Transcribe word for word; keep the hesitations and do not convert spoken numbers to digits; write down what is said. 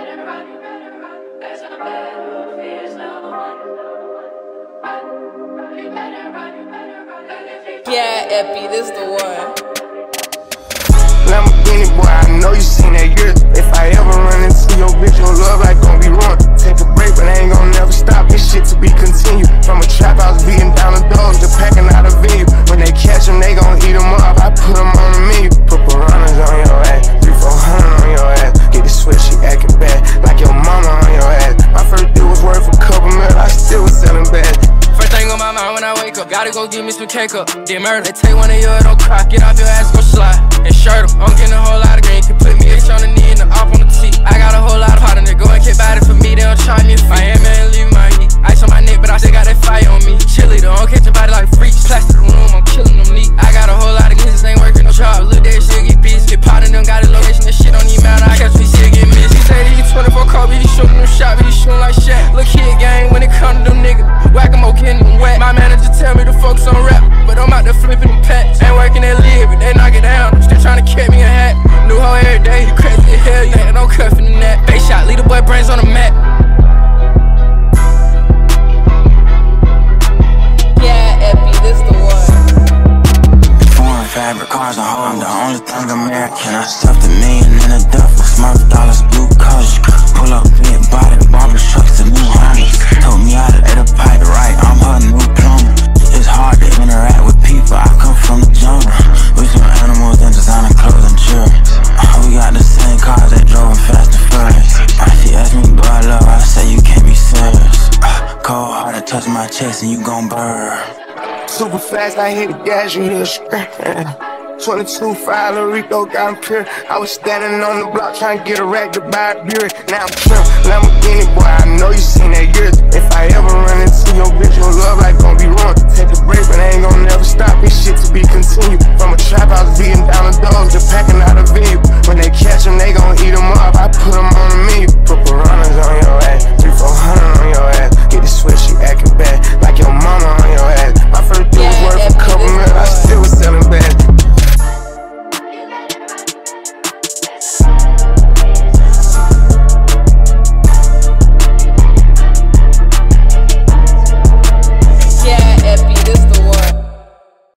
better run, you better run. There's no better fears, no one. Run, you better run, you better run. Yeah, Epi, this the one. Lamborghini boy, I know you seen that year. If I ever run into your bitch, your love like gon' be ruined. Take a break, but I ain't gon' never stop this shit to be continued. From a trap house beating down the doors to packing out a venue. When they catch them, they gon' eat them up. I put them on the menu. Put piranhas on your ass, three, four hundred on your ass. Get the switch, she acting bad, like your mama on your ass. My first deal was worth a couple mil, I still was selling bad. First thing on my mind when I wake up, gotta go give me some cake up. Did murder, they take one of yours, don't cry. Get off your ass, go slide, and shirt em. I'm getting a whole lot of green, can put me itch on the knee and the op on the T. I got a whole lot of powder, they go and get body for me, they don't charge me a fee. Miami ain't leave my heat, ice on my neck, but I still got that fire on me. Chilly, though, don't catch your body like freaks. Plaster the room, I'm killing them neat. I got a whole lot of niggas, ain't working no job. Look, that shit get beats, get pot in them, got his location, that shit don't even matter. I catch me, shit get missed. He say that he twenty-four Kobe, he shooting them shot, but he shooting like Shaq. Look here, gang, when it come to them niggas, whack em, getting them wet. My manager tell me to focus on rap, but I'm out there flipping them packs. Ain't working that lid, but they knock it down. I'm still trying to catch me a hat. New hoe every day, he crazy as hell, you ain't no cuffing in that. Face shot, lead the boy brains on the map. Yeah, Epi, this the one. Foreign fabric cars and hoes, I'm the only thing American. I stuffed a million in a duffel, smurf dollars, blue colors. Pull up, big body, barber trucks, the new homies. Told me how to let a pipe right, I'm her new plumber. It's hard to interact with people, I come from the jungle. We some animals and designer clothes and jewelry. We got the same cars, they drove fast and furious. She asked me, do I love her? I say you can't be serious. Cold hearted, touch my chest and you gon' burn. Super fast, I hit the gas, you hear a scratch. twenty-two five, Lil Rico got him pure. I was standing on the block trying to get a rack to buy a beer. Now I'm trim, Lamborghini boy, I know you seen that years. If I ever run into your bitch, your love like gon' be ruined. Take a break, but I ain't gon' never stop it.